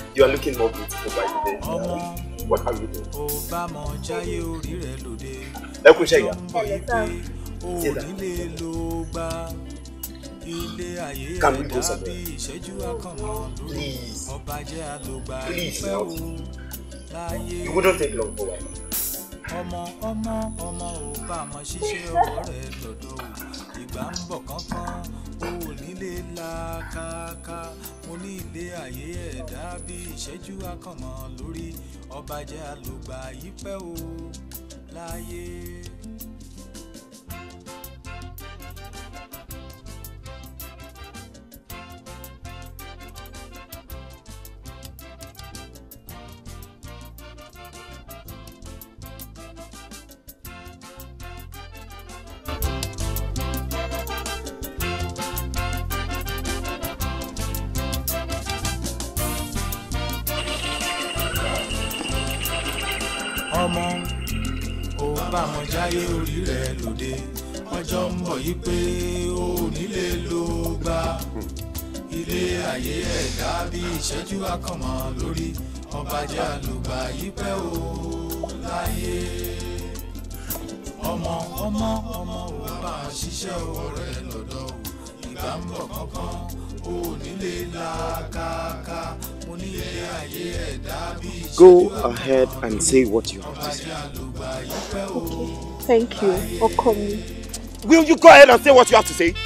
You are looking more beautiful by the day. What are you doing? Can we go somewhere? Please. Please, you wouldn't take long for a while. Ọmọ ò bá mọ jáyé orí rẹ̀ lóde ọjọ́ ń bọ̀ yí pé ó nílé ló gbà ilé ayé ẹ̀dá bí ìṣẹ́jú akànmọ́ lórí ọba jẹ́ àlùgbà yí pẹ́ ó láyé ọmọ ò bá ṣiṣẹ́ owó rẹ̀ lọ́dọ̀ ò ìgbà ń bọ̀ kankan ó nílé làkàkà. Go ahead and say what you have to say. Okay, thank you. Okomi. Will you go ahead and say what you have to say?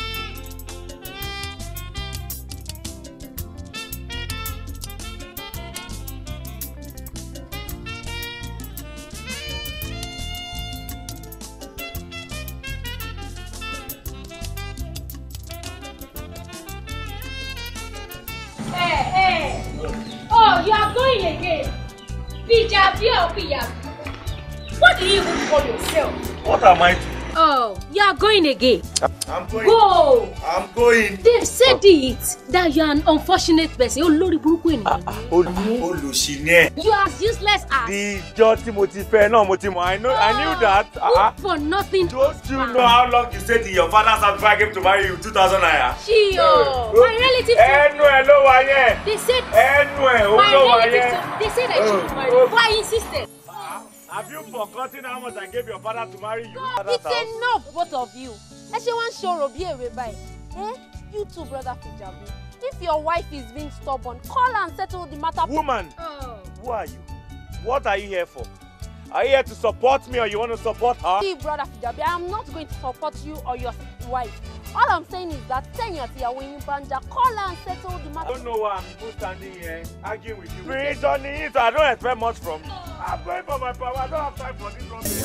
What do you even call yourself? What am I doing? Oh, you are going again. I'm going. Go! I'm going. They've said it that you are an unfortunate person. Olórí burúkú ènìyàn. Olùsìnẹ́. You are as useless as. The dirty motive, no motive. I knew that. Good for nothing. Don't you know how long you stayed in your father's house before I came to marry you? 2,000 naira. My relatives. They said. My relatives. They said I should marry you. Why insisted? Have you forgotten how much I gave your father to marry you? No, it's enough, both of you. I just want to show Robbie a way by. You too, brother Fijabi. If your wife is being stubborn, call and settle the matter. Woman, who are you? What are you here for? Are you here to support me or you want to support her? See, brother Fijabi, I am not going to support you or your wife. All I'm saying is that 10 years here when you banja, call and settle the matter. I don't know why I'm still standing here arguing with you. Please, on it, so I don't expect much from you. I'm going for my power. I don't have time for this rubbish.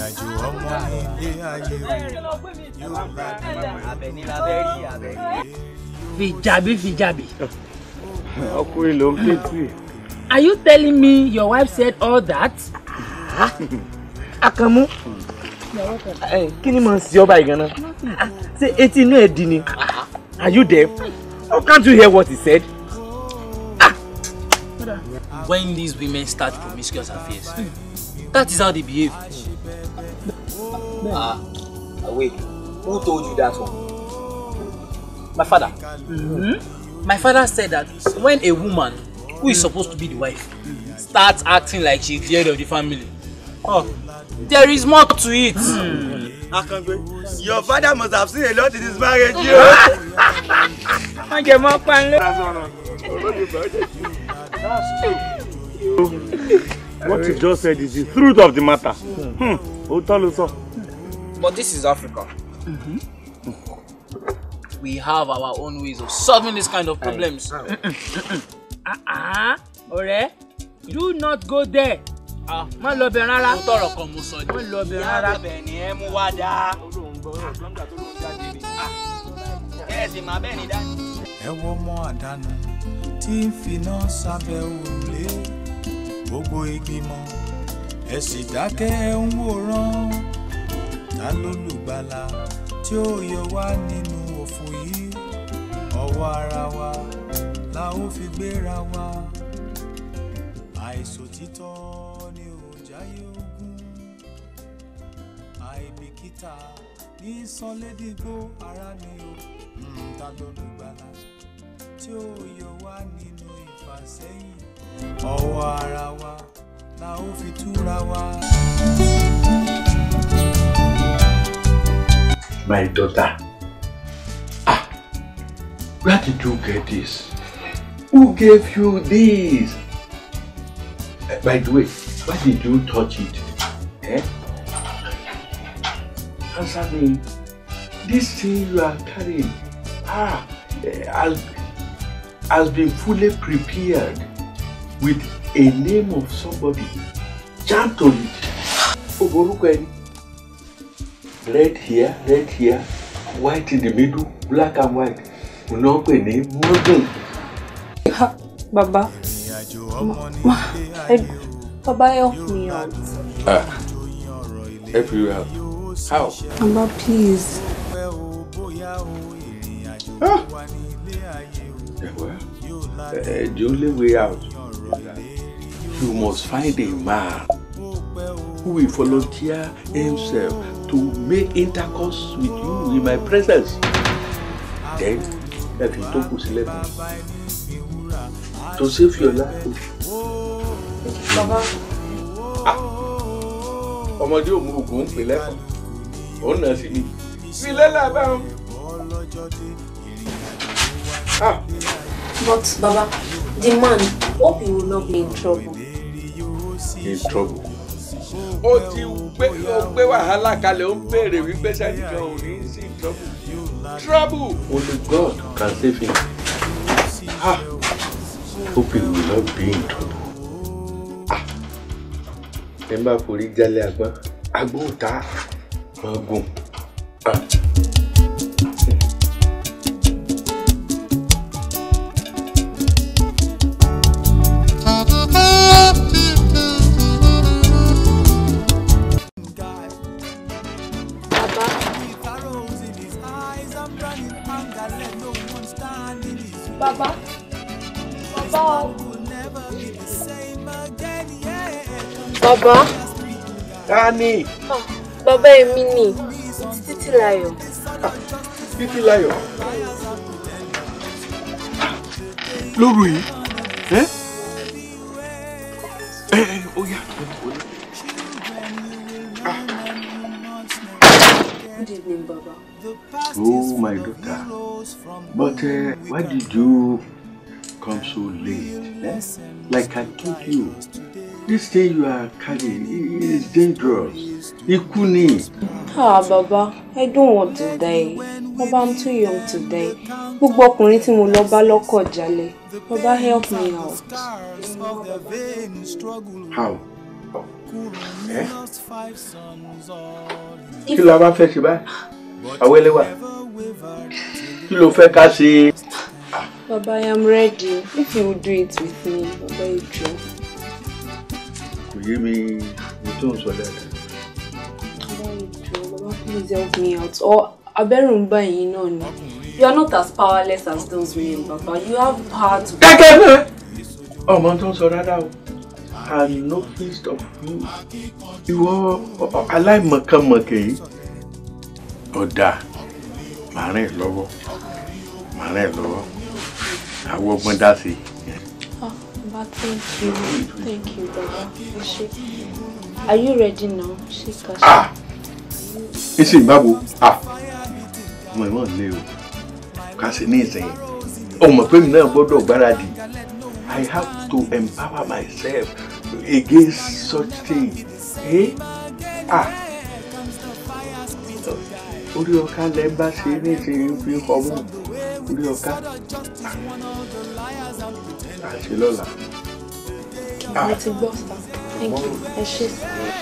Fijabi. Are you telling me your wife said all that? Akamu. Kí ni mo ń ṣe ọba ìgànnà? Ṣé etí inú ẹ̀ di ni? Are you deaf? How can't you hear what he said? When these women start promiscuous affairs, that is how they behave. Wait, who told you that one? My father. My father said that when a woman who is supposed to be the wife starts acting like she's the head of the family, there is more to it. Your father must have seen a lot in his marriage. What you just said is the truth of the matter. But this is Africa. We have our own ways of solving this kind of problems. Ore, do not go there. Má lọ bẹ̀ rárá. Mo tọrọ kan mo sọ ni. Má lọ bẹ̀ rárá. Bẹ́ẹ̀ ni ẹ mú wá dá. Ẹ sì máa bẹ́ẹ̀ ni dá. Ẹ wo ọmọ àdánù tí ń finá sábẹ́ òrùlé gbogbo ìgbìmọ̀ ẹ sì dákẹ́ ẹ ń wòran ta ló lùgbàlà tí ó yọ wá nínú òfò yìí ọwọ́ ara wa la ó fi gbéra wa àìṣòtítọ́ ni ò jáyé ogún àìbìkítà ní sọlédìgbò ara ni ó ta ló lùgbàlà tí ó yọ wá nínú ìfàsẹ́yìn ọwọ́ ara wa la ó fi túra wa. My daughter, where did you get this? Who gave you this? By the way, why did you touch it? Answer me. This thing you are carrying has been fully prepared with a name of somebody jammed on it. Red here, white in the middle, black and white. Baba. Baba, help me out. Help you out? How? Baba, please. Well, the only way out, you must find a man who will volunteer himself to make intercourse with you in my presence. Then, let him talk with you. To save your life. Baba. Ọmọdé ò mú ogun pè lẹ́kọ̀ọ́. Ó nà sí mi. Mi lẹ́la bá wọn. But Baba, the man, hope he will not be in trouble. In trouble? Ó ti gbé wàhálà kalẹ̀ ó ń béèrè wípé sẹ́nìkan ò ní sí trouble. Trouble! Only God can save him. Hope he will not be in trouble. Ẹ má forí jálẹ̀ àgbọn. Àgbọn ò ta. Ọgùn. Baba. Baba. Tani. Baba èmi ni. Títílayọ̀. Títílayọ̀. Lóru yìí. Ó yá. Good evening, Baba. Oh, my daughter. But why did you come so late? Like I told you, this thing you are carrying is dangerous. Ikuni. Baba, I don't want to die. Baba, I'm too young to die. Gbogbo ọkùnrin tí mo lọ bá lọ́kọ jalè. Baba, help me out. How? Kí la bá fẹ́ ṣe báyìí? Awelewa. Kí ló fẹ́ ká ṣe? Baba, I am ready. If you will do it with me, Baba, you do. Kò yé mi tó ń sọ dáadáa. Baba, you do. Baba, please help me out. Or Aberumba, you know, you are not as powerless as those men, Baba. You have power to. Oh, man, tó ń sọ dáadáa o. I'm no fist of you. Ìwọ aláìmọ̀kànmọ̀kẹ́ yìí. Ọ̀dà, màá rìn lọ́wọ́. Àwọn ọgbọ́n dá sí. Baba, thank you, Baba. Are you ready now? Ìsìn báwo? Mo ìmọ̀ lé o. Ká sí ní ìsìn. Ọmọ pé mi náà gbọ́dọ̀ gbáradì. I have to empower myself against such things. Orí ọ̀ka lẹ́ bá ṣe ní ìsìn fi ọmọ. Orí ọ̀ka. Àṣẹ lọ́la. Mo ti gbọ́ sá. Thank you. Ẹ ṣé sá.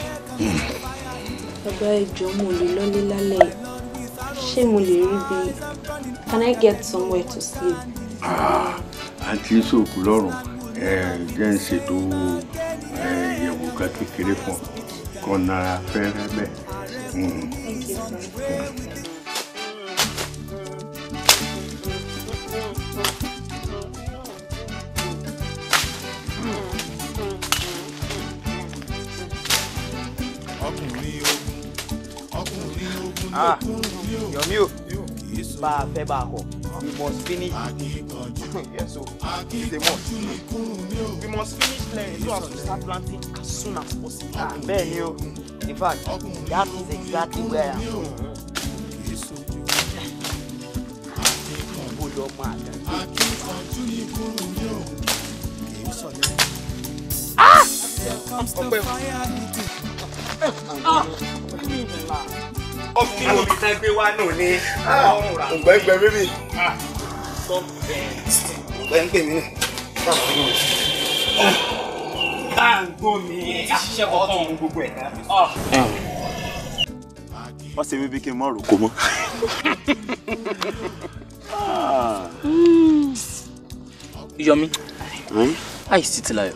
Bàbá ẹjọ́ mo lè lọ́lé lálẹ́. Ṣé mo lè rí bí? Can I get somewhere to sleep? Àǹtí sòkù lọ́rùn jẹ́ ń ṣètò ìyẹ̀wò kan kékeré fún kọ́nà fẹ́rẹ́ bẹ́ẹ̀. Thank you, sir. Yomi o, bá a fẹ́ bá a kọ̀, we must finish it. Yes, so it's a must. We must finish clearing so as to start planting as soon as possible. Benio, in fact, that is exactly where I am. What's the baby came tomorrow? Come on. Yomi, how is Titilayo?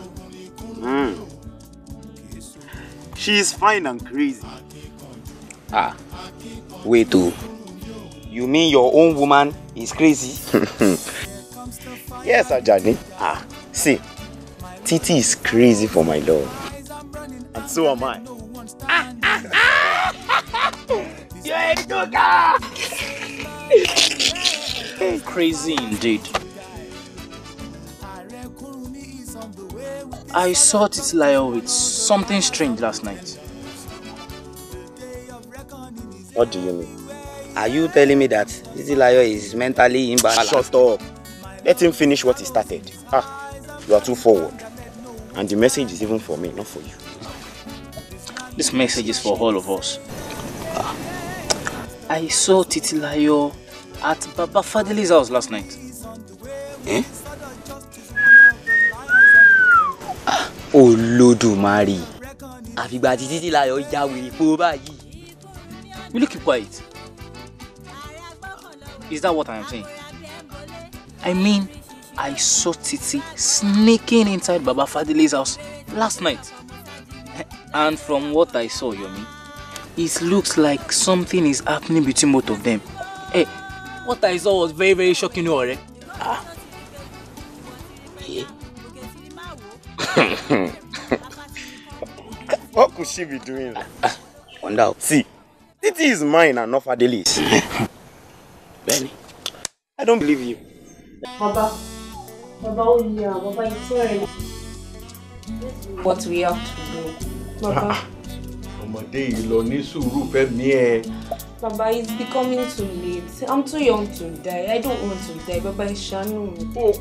She is fine and crazy. Wait, you mean your own woman is crazy? Yes, Ajani. See, Titi is crazy for my love. And so am I. You're a good guy. Crazy indeed. I saw Titilayo with something strange last night. What do you mean? Are you telling me that Titilayo is mentally imbalanced? Shut up. Let him finish what he started. You are too forward. And the message is even for me, not for you. This message is for all of us. I saw Titilayo at Baba Fadili's house last night. Eh? Olódùmarè. Àfìgbà tí Titilayo ya wèrè po báyìí. Will you keep quiet? Is that what I am saying? I mean, I saw Titi sneaking inside Baba Fadili's house last night. And from what I saw, Yomi, it looks like something is happening between both of them. Hey, what I saw was very, very shocking, already. What could she be doing? Wonder. See, Titi is mine and not Fadili's. Benny, I don't believe you. Baba, oh yeah, Baba, it's sorry. What we have to do, Baba. Baba, it's becoming too late. I'm too young to die. I don't want to die. Baba, Shanu.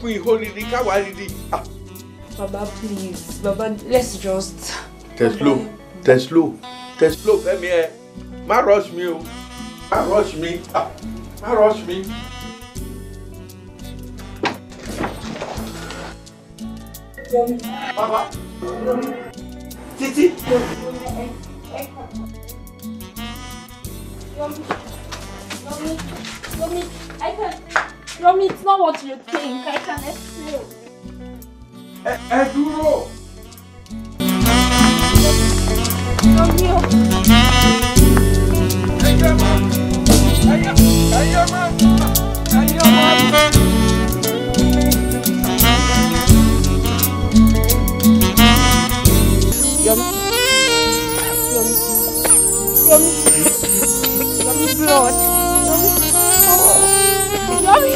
Baba, please. Baba, let's just. Teslo, Femi. Ma rush me. Baba. Titi. Yomi, it's not what you think. I can explain. Duro. Yomi, blood. Yomi!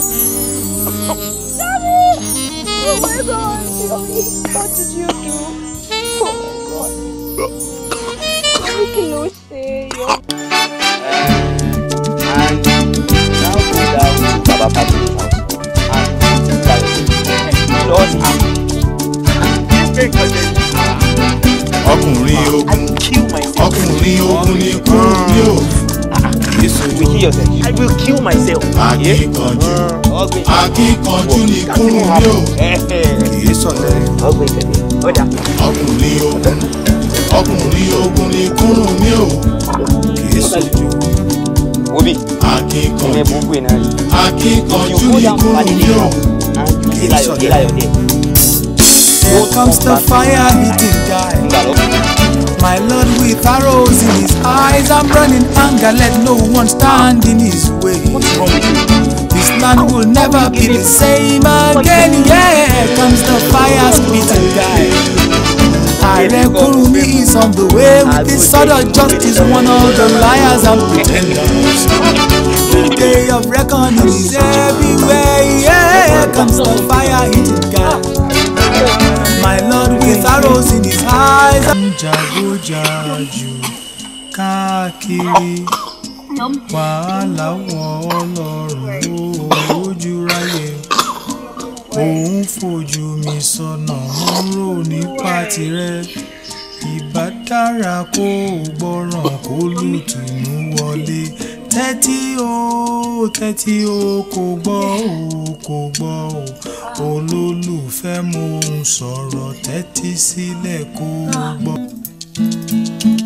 Oh my God! Yomi, what did you do? Oh my God! Yomi, close it. And now go down to Baba Fadili's house and lost him. Ọkùnrin ogun ni kúrò ní o. I will kill myself. Akíkanjú ni kúrò ní o. Kìí sọ̀lẹ̀. Ọkùnrin ogun ni kúrò ní o. Kìí sọ̀lẹ̀. Akíkanjú ni kúrò ní o. Kìí sọ̀lẹ̀. Here comes the fire hitting guy. My Lord with arrows in his eyes. I'm running anger, let no one stand in his way. This land will never be the same again. Yeah, here comes the fire spitting guy. Arekurumi is on the way with his sword of justice, one of the liars and pretenders. The day of reckoning is everywhere. Yeah, here comes the fire hitting guy. jà jù káàkiri wàhálà wọ Ọlọ́run ojú ráyè òun fojú mi sọ́nà mo rò nípa tirẹ̀ ìbá dára kó gbọ́ràn kó lùtùnú wọlé tẹ́tí o kò gbọ́ o olólùfẹ́ mo ń sọ̀rọ̀ tẹ́tí sílẹ̀ kó gbọ́.